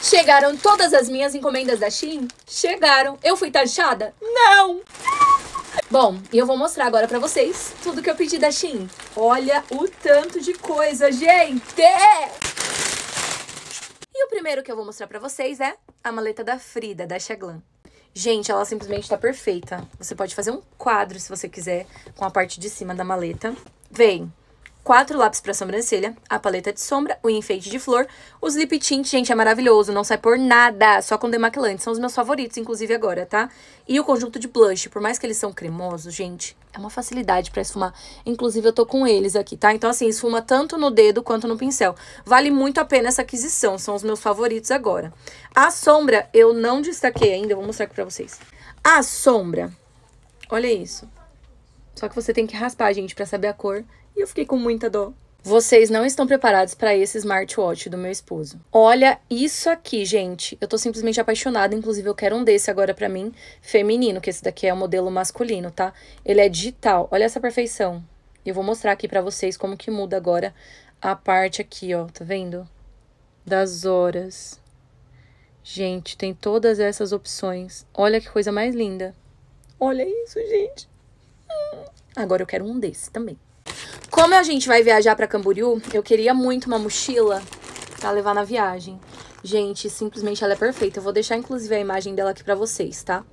Chegaram todas as minhas encomendas da Shein? Chegaram. Eu fui taxada? Não! Bom, e eu vou mostrar agora pra vocês tudo que eu pedi da Shein. Olha o tanto de coisa, gente! E o primeiro que eu vou mostrar pra vocês é a maleta da Frida, da Shaglan. Gente, ela simplesmente tá perfeita. Você pode fazer um quadro, se você quiser, com a parte de cima da maleta. Vem 4 lápis pra sobrancelha, a paleta de sombra, o enfeite de flor, os lip tint, gente, é maravilhoso, não sai por nada, só com demaquilante, são os meus favoritos, inclusive agora, tá? E o conjunto de blush, por mais que eles são cremosos, gente, é uma facilidade pra esfumar, inclusive eu tô com eles aqui, tá? Então, assim, esfuma tanto no dedo quanto no pincel. Vale muito a pena essa aquisição, são os meus favoritos agora. A sombra, eu não destaquei ainda, eu vou mostrar aqui pra vocês. A sombra, olha isso. Só que você tem que raspar, gente, pra saber a cor. E eu fiquei com muita dó. Vocês não estão preparados pra esse smartwatch do meu esposo. Olha isso aqui, gente. Eu tô simplesmente apaixonada. Inclusive, eu quero um desse agora pra mim, feminino. Que esse daqui é o modelo masculino, tá? Ele é digital. Olha essa perfeição. E eu vou mostrar aqui pra vocês como que muda agora a parte aqui, ó. Tá vendo? Das horas. Gente, tem todas essas opções. Olha que coisa mais linda. Olha isso, gente. Agora eu quero um desse também. Como a gente vai viajar pra Camboriú, eu queria muito uma mochila pra levar na viagem. Gente, simplesmente ela é perfeita. Eu vou deixar, inclusive, a imagem dela aqui pra vocês, tá?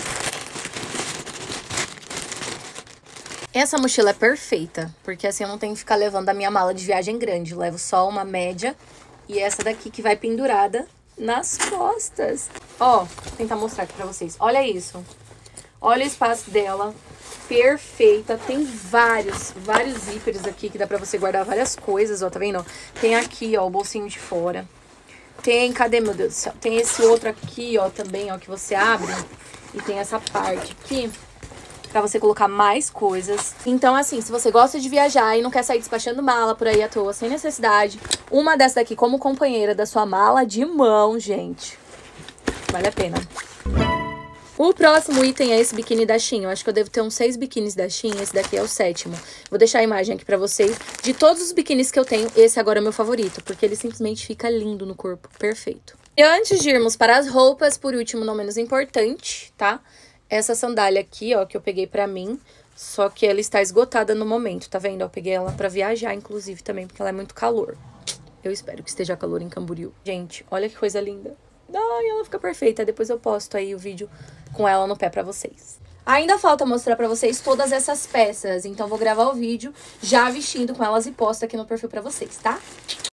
Essa mochila é perfeita, porque assim eu não tenho que ficar levando a minha mala de viagem grande. Eu levo só uma média e essa daqui que vai pendurada nas costas. Ó, vou tentar mostrar aqui pra vocês. Olha isso. Olha o espaço dela. Perfeita, tem vários zíperes aqui que dá pra você guardar várias coisas, ó, tá vendo? Tem aqui, ó, o bolsinho de fora. Tem, cadê, meu Deus do céu? Tem esse outro aqui, ó, também, ó, que você abre. E tem essa parte aqui pra você colocar mais coisas. Então, assim, se você gosta de viajar e não quer sair despachando mala por aí à toa, sem necessidade, uma dessa daqui como companheira da sua mala de mão, gente, vale a pena. O próximo item é esse biquíni da Shein. Eu acho que eu devo ter uns 6 biquínis da Shein. Esse daqui é o 7º. Vou deixar a imagem aqui pra vocês. De todos os biquínis que eu tenho, esse agora é o meu favorito. Porque ele simplesmente fica lindo no corpo. Perfeito. E antes de irmos para as roupas, por último, não menos importante, tá? Essa sandália aqui, ó, que eu peguei pra mim. Só que ela está esgotada no momento, tá vendo? Eu peguei ela pra viajar, inclusive, também, porque ela é muito calor. Eu espero que esteja calor em Camboriú. Gente, olha que coisa linda. Ai, ela fica perfeita. Depois eu posto aí o vídeo com ela no pé pra vocês. Ainda falta mostrar pra vocês todas essas peças. Então, vou gravar o vídeo já vestindo com elas e posto aqui no perfil pra vocês, tá?